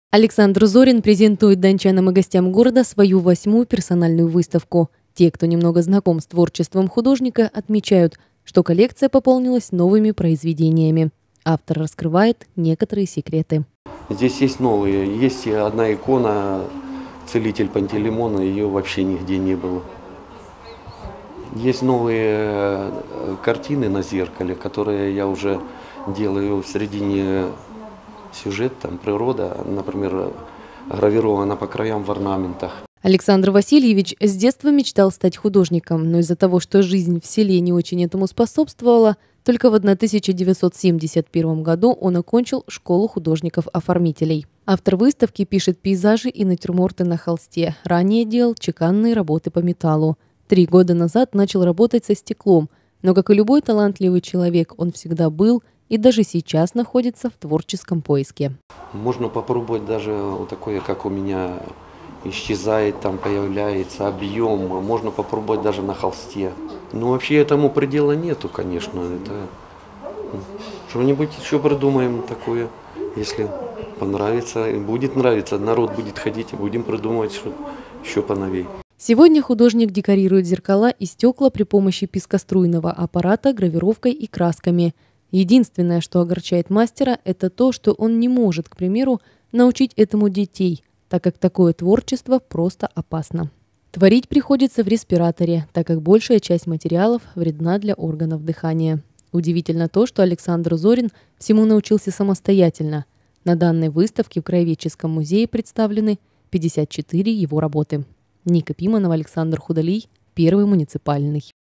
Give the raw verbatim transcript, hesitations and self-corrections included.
Александр Зорин презентует дончанам и гостям города свою восьмую персональную выставку. Те, кто немного знаком с творчеством художника, отмечают, что коллекция пополнилась новыми произведениями. Автор раскрывает некоторые секреты. Здесь есть новые. Есть одна икона «Целитель Пантелеймона», ее вообще нигде не было. Есть новые картины на зеркале, которые я уже делаю в середине сюжет, там природа, например, гравирована по краям в орнаментах. Александр Васильевич с детства мечтал стать художником, но из-за того, что жизнь в селе не очень этому способствовала, только в тысяча девятьсот семьдесят первом году он окончил школу художников-оформителей. Автор выставки пишет пейзажи и натюрморты на холсте. Ранее делал чеканные работы по металлу. Три года назад начал работать со стеклом, но, как и любой талантливый человек, он всегда был и даже сейчас находится в творческом поиске. Можно попробовать даже вот такое, как у меня, исчезает, там появляется объем. Можно попробовать даже на холсте. Но вообще этому предела нету, конечно. Это что-нибудь еще придумаем такое, если понравится, и будет нравиться, народ будет ходить, и будем придумывать что еще поновей. Сегодня художник декорирует зеркала и стекла при помощи пескоструйного аппарата, гравировкой и красками. Единственное, что огорчает мастера, это то, что он не может, к примеру, научить этому детей, так как такое творчество просто опасно. Творить приходится в респираторе, так как большая часть материалов вредна для органов дыхания. Удивительно то, что Александр Зорин всему научился самостоятельно. На данной выставке в Краеведческом музее представлены пятьдесят четыре его работы. Ника Пиманова, Александр Худолий, Первый муниципальный.